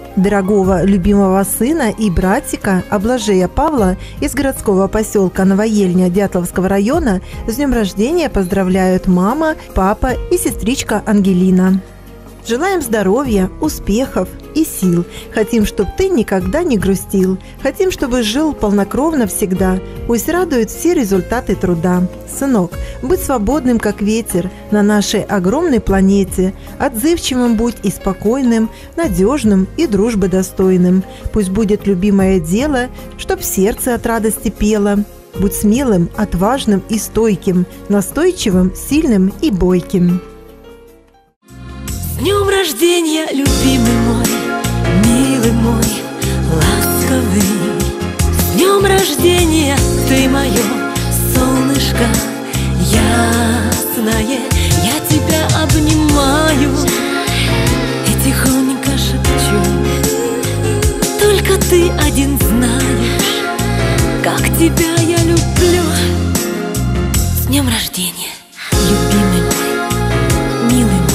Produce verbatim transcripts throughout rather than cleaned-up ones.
Дорогого любимого сына и братика Облажея Павла из городского поселка Новоельня Дятловского района с днем рождения поздравляют мама, папа и сестричка Ангелина. Желаем здоровья, успехов и сил. Хотим, чтобы ты никогда не грустил. Хотим, чтобы жил полнокровно всегда. Пусть радуют все результаты труда. Сынок, будь свободным, как ветер, на нашей огромной планете. Отзывчивым будь и спокойным, надежным и дружбы достойным. Пусть будет любимое дело, чтоб сердце от радости пело. Будь смелым, отважным и стойким, настойчивым, сильным и бойким. С днем рождения, любимый мой, милый мой, ласковый. С днем рождения, ты мое солнышко ясное. Я тебя обнимаю и тихонько шепчу. Только ты один знаешь, как тебя я люблю. С днем рождения, любимый мой, милый мой,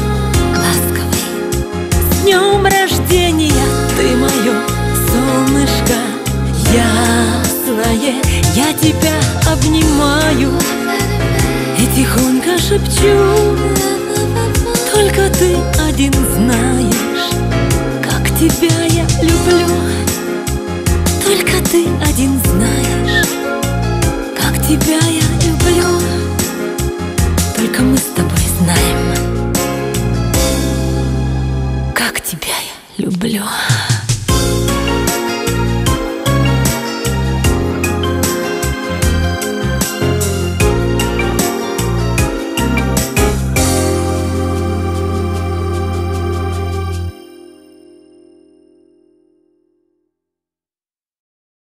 с днем рождения, ты мое солнышко ясное. Я тебя обнимаю и тихонько шепчу. Только ты один знаешь, как тебя я люблю. Только ты один знаешь, как тебя я люблю. Только мы с тобой знаем, как тебя я люблю.